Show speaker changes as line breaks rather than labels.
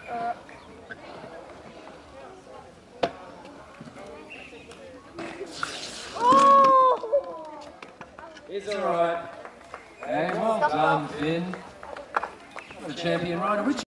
It's all right. Hey, well done, Finn. What a champion rider. Which